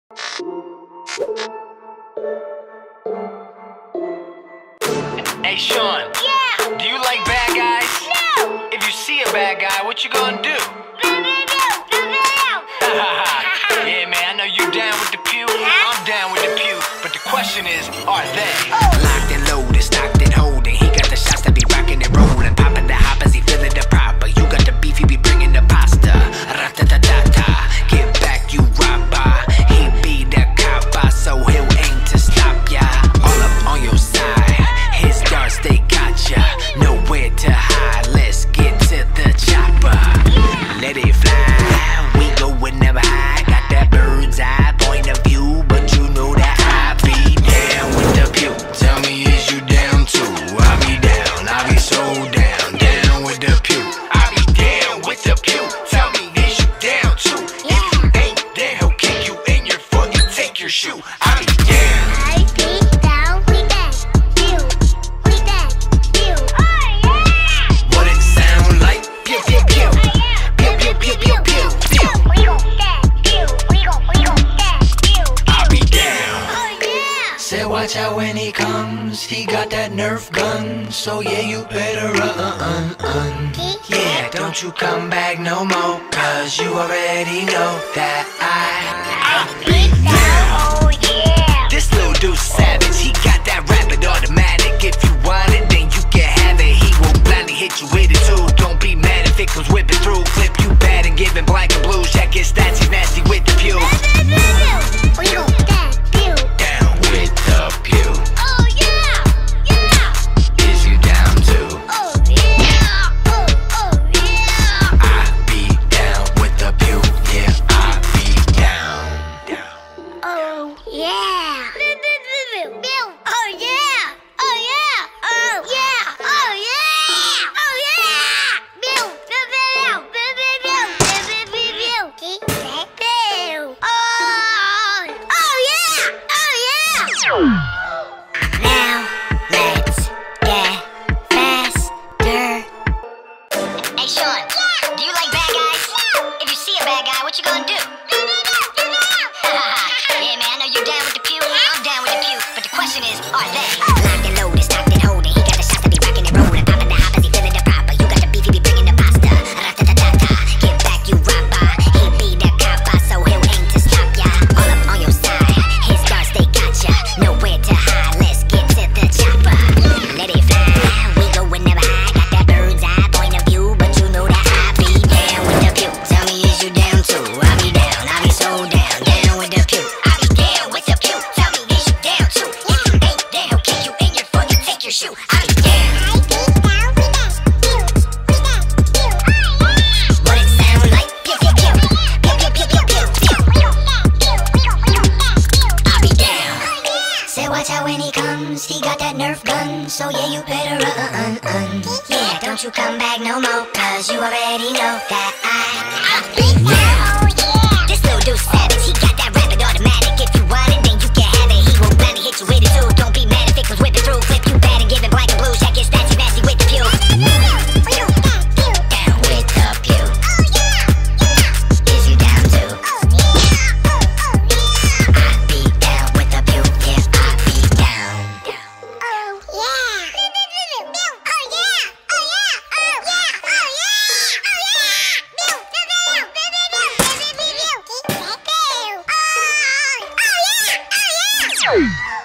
Hey Shawn. Yeah. Do you like bad guys? No. If you see a bad guy, what you gonna do? Yeah, man, I know you down with the pew. I'm down with the pew. But the question is, are they? Locked and loaded, stocked and holding. He got the shots that be rocking and rolling. Popping the hoppers, he feeling the proper. You got the beef, he be bringing the pasta. Ra-ta-ta-ta-ta. Get back, you robber. He be the copper, so he'll aim to stop ya. All up on your side. His guards, they got ya. Nowhere to hide. Let's get to the chopper. Let it fly. We go whenever I got that bird's eye point of view, but you know that I be down with the pew. Tell me, is you down too? I be down, I be so down with the pew. I be down with the pew. Tell me, is you down too? If you ain't, then he'll kick you in your foot and take your shoe. I be down. I be down with that pew, with that pew. Oh yeah. What it sound like? Pew pew pew. Pew pew pew pew pew pew. We gon' that pew. We gon' that pew. I be down. Oh yeah. Said watch out when he comes. He got that Nerf gun, so yeah, you better run. Yeah, don't you come back no more, cause you already know that I be down. Oh yeah. This little dude savage, he got that rapid automatic. If you want it, then you can have it. He will blindly hit you with it too. Don't be mad if it comes whipping through. Flip you bad and giving black and blue. Check his stats, he's nasty with the pew. We gon' that pew. Down with the pew. Oh yeah. Yeah. Is you down too? Oh yeah. Oh yeah. I be down with the pew. Yeah, I be down. Oh yeah. Oh yeah. Oh yeah. Oh yeah. Oh yeah. Oh yeah. Bill. Keep that bill. Oh yeah. Oh yeah. Now let's get faster. Hey Shawn. Yeah. Do you like bad guys? No. If you see a bad guy, what you gonna do? Yeah, man, I know you down with the pew. I'm down with the pew. But the question is, are they? Locked and loaded, stocked and holding. He got the shots that be rocking and rolling. Popping the hoppers, he feeling the proper. You got the beef, he be bringing the pasta. Ra-ta-ta-ta-ta. Get back, you robber. He be the copper, so he'll aim to stop ya. All up on your side. His guards, they got ya. Nowhere to hide. Let's get to the chopper. Let it fly. We go whenever I got that bird's eye point of view, but you know that I be down with the pew. Tell me, is you down too? I be down, I be so down with the pew. I be down with the pew. Tell me, is you down too? If you ain't, then he'll kick you in your foot and take your shoe. I be down. I be down with that pew, with that pew. What it sound like? Pew pew pew, pew pew pew pew pew pew. I be down. Say watch out when he comes. He got that Nerf gun, so yeah, you better run. Yeah, don't you come back no more, cause you already know that I be down. This little dude savage, he got that rapid automatic. If you want it, then you can have it. He will blindly hit you with it too. Don't be mad if it comes whipping through. Flip you bad and giving black and blue. Check his stats, he's nasty with the pew. Down with the pew. Is you down too? I be down with the pew. Yeah, I be down. Oh yeah. Oh yeah.